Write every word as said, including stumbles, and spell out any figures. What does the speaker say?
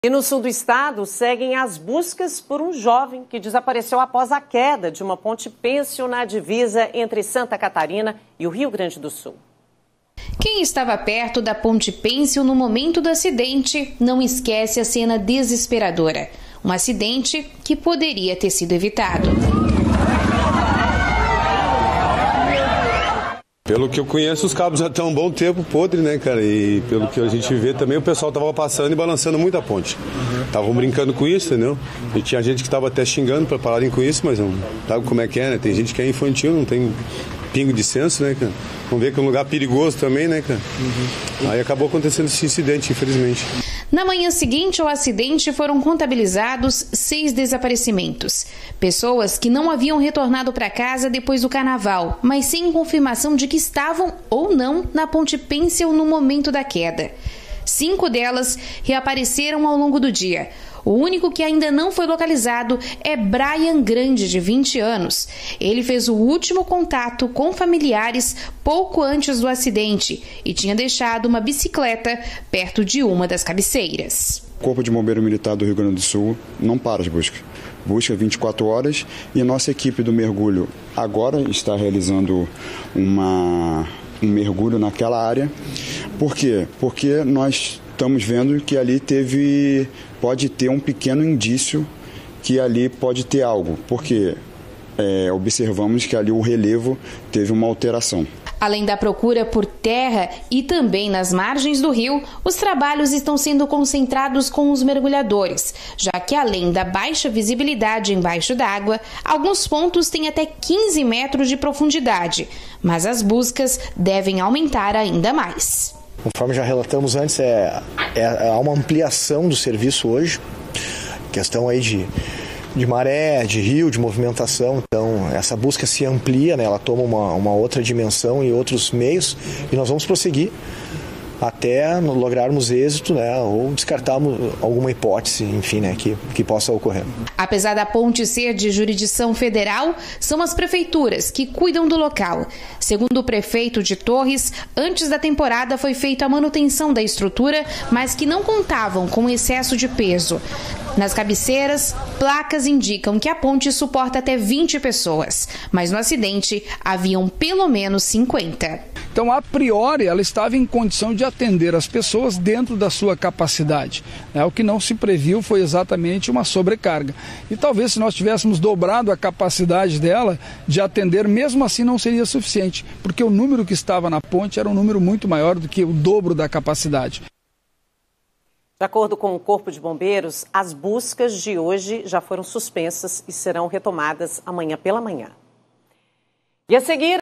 E no sul do estado, seguem as buscas por um jovem que desapareceu após a queda de uma ponte pênsil na divisa entre Santa Catarina e o Rio Grande do Sul. Quem estava perto da ponte pênsil no momento do acidente não esquece a cena desesperadora. Um acidente que poderia ter sido evitado. Pelo que eu conheço, os cabos já estão um bom tempo podre, né, cara? E pelo que a gente vê também, o pessoal tava passando e balançando muito a ponte. Estavam brincando com isso, entendeu? E tinha gente que tava até xingando para pararem com isso, mas não sabe como é que é, né? Tem gente que é infantil, não tem pingo de senso, né, cara? Vamos ver que é um lugar perigoso também, né, cara? Uhum. Aí acabou acontecendo esse incidente, infelizmente. Na manhã seguinte ao acidente foram contabilizados seis desaparecimentos. Pessoas que não haviam retornado para casa depois do carnaval, mas sem confirmação de que estavam ou não na ponte pênsil no momento da queda. Cinco delas reapareceram ao longo do dia. O único que ainda não foi localizado é Brian Grande, de vinte anos. Ele fez o último contato com familiares pouco antes do acidente e tinha deixado uma bicicleta perto de uma das cabeceiras. O Corpo de Bombeiro Militar do Rio Grande do Sul não para de busca. Busca vinte e quatro horas e a nossa equipe do mergulho agora está realizando uma, um mergulho naquela área. Por quê? Porque nós estamos vendo que ali teve... pode ter um pequeno indício que ali pode ter algo, porque é, observamos que ali o relevo teve uma alteração. Além da procura por terra e também nas margens do rio, os trabalhos estão sendo concentrados com os mergulhadores, já que além da baixa visibilidade embaixo d'água, alguns pontos têm até quinze metros de profundidade, mas as buscas devem aumentar ainda mais. Conforme já relatamos antes, é, é, há uma ampliação do serviço hoje, questão aí de, de maré, de rio, de movimentação, então essa busca se amplia, né, ela toma uma, uma outra dimensão e outros meios, e nós vamos prosseguir até lograrmos êxito, né, ou descartarmos alguma hipótese, enfim, né, que, que possa ocorrer. Apesar da ponte ser de jurisdição federal, são as prefeituras que cuidam do local. Segundo o prefeito de Torres, antes da temporada foi feita a manutenção da estrutura, mas que não contavam com excesso de peso. Nas cabeceiras, placas indicam que a ponte suporta até vinte pessoas, mas no acidente haviam pelo menos cinquenta. Então, a priori, ela estava em condição de atender as pessoas dentro da sua capacidade. O que não se previu foi exatamente uma sobrecarga. E talvez se nós tivéssemos dobrado a capacidade dela de atender, mesmo assim não seria suficiente, porque o número que estava na ponte era um número muito maior do que o dobro da capacidade. De acordo com o Corpo de Bombeiros, as buscas de hoje já foram suspensas e serão retomadas amanhã pela manhã. E a seguir...